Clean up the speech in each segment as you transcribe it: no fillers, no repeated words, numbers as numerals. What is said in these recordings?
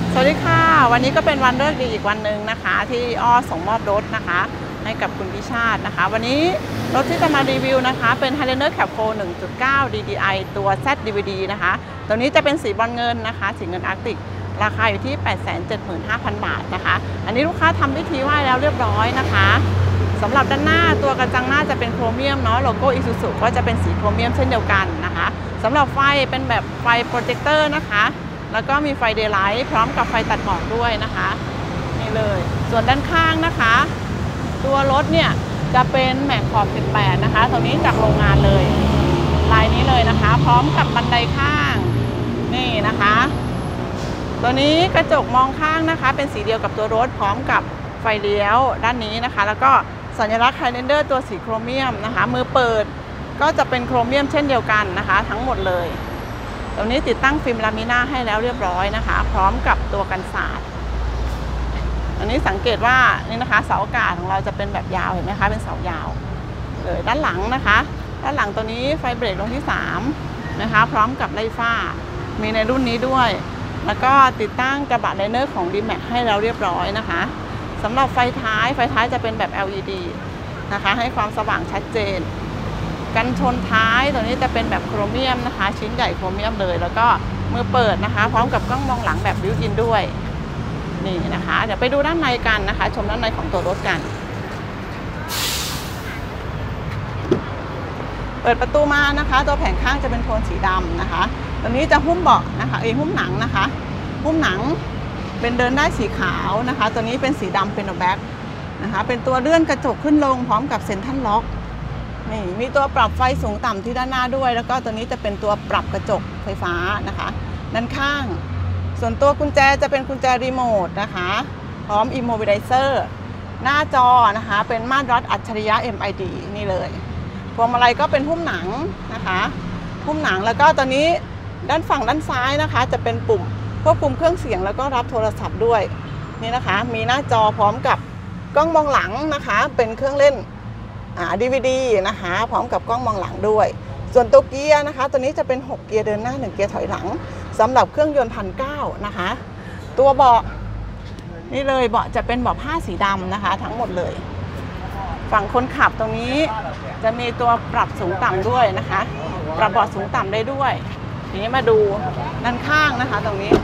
สวัสดีค่ะวันนี้ก็เป็นวันเลิกดีอีกวันหนึ่งนะคะที่อ้อส่งมอบรถนะคะให้กับคุณพิชาตินะคะวันนี้รถที่จะมารีวิวนะคะเป็น Highlander Cab 4 1.9 DDI ตัว ZDVD นะคะตัวนี้จะเป็นสีบรอนเงินนะคะสีเงินอาร์กติกราคาอยู่ที่ 875,000 บาทนะคะอันนี้ลูกค้าทำพิธีไหว้แล้วเรียบร้อยนะคะสำหรับด้านหน้าตัวกระจังหน้าจะเป็นโครเมียมเนาะโลโก้ Isuzu ก็จะเป็นสีโครเมียมเช่นเดียวกันนะคะสำหรับไฟเป็นแบบไฟโปรเจคเตอร์นะคะแล้วก็มีไฟเดย์ไลท์พร้อมกับไฟตัดหมอกด้วยนะคะนี่เลยส่วนด้านข้างนะคะตัวรถเนี่ยจะเป็นแม็กขอบ18นะคะตรงนี้จากโรงงานเลยลายนี้เลยนะคะพร้อมกับบันไดข้างนี่นะคะตัวนี้กระจกมองข้างนะคะเป็นสีเดียวกับตัวรถพร้อมกับไฟเลี้ยวด้านนี้นะคะแล้วก็สัญลักษณ์ Highlander ตัวสีโครเมียมนะคะมือเปิดก็จะเป็นโครเมียมเช่นเดียวกันนะคะทั้งหมดเลยตรงนี้ติดตั้งฟิล์มลามิน่าให้แล้วเรียบร้อยนะคะพร้อมกับตัวกันสาดอันนี้สังเกตว่านี่นะคะเสาอากาศของเราจะเป็นแบบยาวเห็นไหมคะเป็นเสายาวเลยด้านหลังนะคะด้านหลังตัวนี้ไฟเบรกดวงที่3นะคะพร้อมกับไล่ฟ้ามีในรุ่นนี้ด้วยแล้วก็ติดตั้งกระบะไลเนอร์ของ D-Max ให้แล้วเรียบร้อยนะคะสำหรับไฟท้ายจะเป็นแบบ LED นะคะให้ความสว่างชัดเจนกันชนท้ายตัวนี้จะเป็นแบบโครเมียมนะคะชิ้นใหญ่โครเมียมเลยแล้วก็มือเปิดนะคะพร้อมกับกล้องมองหลังแบบบิวต์อินด้วยนี่นะคะเดี๋ยวไปดูด้านในกันนะคะชมด้านในของตัวรถกันเปิดประตูมานะคะตัวแผงข้างจะเป็นโทนสีดำนะคะตัวนี้จะหุ้มเบาะนะคะหุ้มหนังนะคะหุ้มหนังเป็นเดินได้สีขาวนะคะตัวนี้เป็นสีดำเป็นแบ็คนะคะเป็นตัวเลื่อนกระจกขึ้นลงพร้อมกับเซ็นทรัลล็อกนี่มีตัวปรับไฟสูงต่ำที่ด้านหน้าด้วยแล้วก็ตัวนี้จะเป็นตัวปรับกระจกไฟฟ้านะคะด้านข้างส่วนตัวกุญแจจะเป็นกุญแจรีโมทนะคะพร้อม Immobilizer หน้าจอนะคะเป็นม่านรัดอัจฉริยะ MID นี่เลยพวงมาลัยก็เป็นหุ้มหนังนะคะหุ้มหนังแล้วก็ตอนนี้ด้านฝั่งด้านซ้ายนะคะจะเป็นปุ่มควบคุมเครื่องเสียงแล้วก็รับโทรศัพท์ด้วยนี่นะคะมีหน้าจอพร้อมกับกล้องมองหลังนะคะเป็นเครื่องเล่นDVD นะคะพร้อมกับกล้องมองหลังด้วยส่วนตัวเกียร์นะคะตัวนี้จะเป็น6เกียร์เดินหน้า1เกียร์ถอยหลังสำหรับเครื่องยนต์ 1,900 นะคะตัวเบาะนี่เลยเบาะจะเป็นเบาะผ้าสีดำนะคะทั้งหมดเลยฝั่งคนขับตรงนี้จะมีตัวปรับสูงต่ำด้วยนะคะปรับเบาะสูงต่ำได้ด้วยทีนี้มาดูด้านข้างนะคะตรงนี้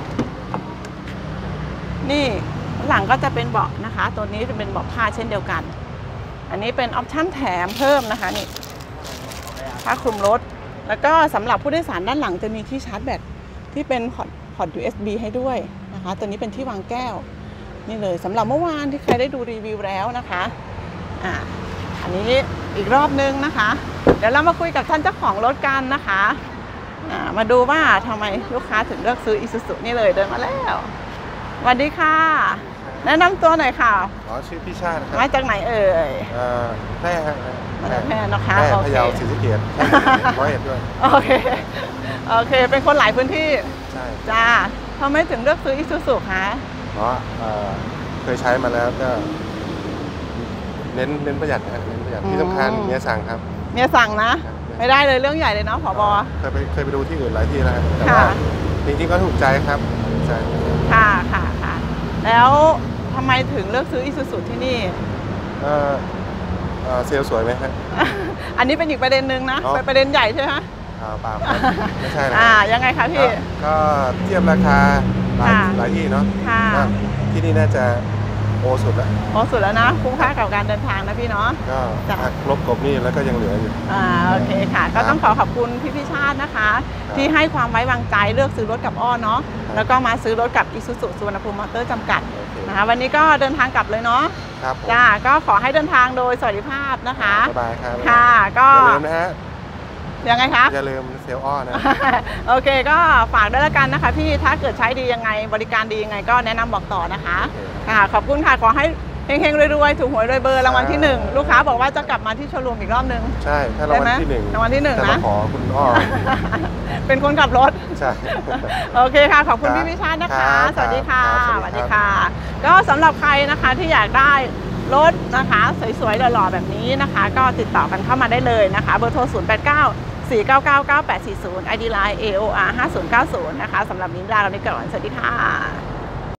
นี่หลังก็จะเป็นเบาะนะคะตัวนี้จะเป็นเบาะผ้าเช่นเดียวกันอันนี้เป็นออปชั่นแถมเพิ่มนะคะนี่ผ้าคลุมรถแล้วก็สำหรับผู้โดยสารด้านหลังจะมีที่ชาร์จแบตที่เป็นพอร์ต USB ให้ด้วยนะคะตัวนี้เป็นที่วางแก้วนี่เลยสำหรับเมื่อวานที่ใครได้ดูรีวิวแล้วนะคะอันนี้อีกรอบนึงนะคะเดี๋ยวเรามาคุยกับท่านเจ้าของรถกันนะคะมาดูว่าทำไมลูกค้าถึงเลือกซื้อ Isuzu นี่เลยเดินมาแล้วสวัสดีค่ะแนะนำตัวหน่อยค่ะชื่อพี่ชาติครับมาจากไหนเอ่ยแพร่มาจากแพร่นะคะแพร่พะเยาศรีสะเกษ101ด้วยโอเคเป็นคนหลายพื้นที่ใช่จ้าทำไมถึงเลือกซื้อ Isuzu คะเพราะเคยใช้มาแล้วก็เน้นประหยัดนะเน้นประหยัดที่สำคัญเมียสั่งครับเมียสั่งนะไม่ได้เลยเรื่องใหญ่เลยเนาะผบ. เคยไปดูที่อื่นหลายที่แล้วแต่ว่าจริงๆก็ถูกใจครับถูกใจค่ะแล้วทำไมถึงเลือกซื้อ Isuzu ที่นี่เซลล์สวยไหมครับอันนี้เป็นอีกประเด็นหนึ่งนะเป็นประเด็นใหญ่ใช่ไหมคะเปล่าไม่ใช่นะยังไงคะพี่ก็เทียบราคาหลายที่เนาะที่นี่น่าจะโอสุดแล้วนะคุ้มค่ากับการเดินทางนะพี่เนาะก็ครบกบนี่แล้วก็ยังเหลืออยู่โอเคค่ะก็ต้องขอบคุณพี่ชาตินะคะที่ให้ความไว้วางใจเลือกซื้อรถกับอ้อเนาะแล้วก็มาซื้อรถกับ Isuzu สุวรรณภูมิมอเตอร์จำกัดนะคะวันนี้ก็เดินทางกลับเลยเนาะจ้าก็ขอให้เดินทางโดยสวัสดิภาพนะคะสบายครับค่ะก็อย่าลืมนะฮะยังไงคะอย่าลืมเซลล์อ้อนะโอเคก็ฝากด้วยละกันนะคะพี่ถ้าเกิดใช้ดียังไงบริการดียังไงก็แนะนำบอกต่อนะคะขอบคุณค่ะขอให้เฮงๆรวยๆถูกหวยรวยเบอร์รางวัลที่1ลูกค้าบอกว่าจะกลับมาที่โชว์รูมอีกรอบนึงใช่ถ้ารางวัลที่1นะขอคุณอ้อเป็นคนขับรถใช่โอเคค่ะขอบคุณพี่วิชาตินะคะสวัสดีค่ะสวัสดีค่ะก็สำหรับใครนะคะที่อยากได้รถนะคะสวยๆหล่อๆแบบนี้นะคะก็ติดต่อกันเข้ามาได้เลยนะคะเบอร์โทร089 4999840 ID Line AOR 5090นะคะสำหรับนิ้งดาเราในก่อนสวัสดีค่ะ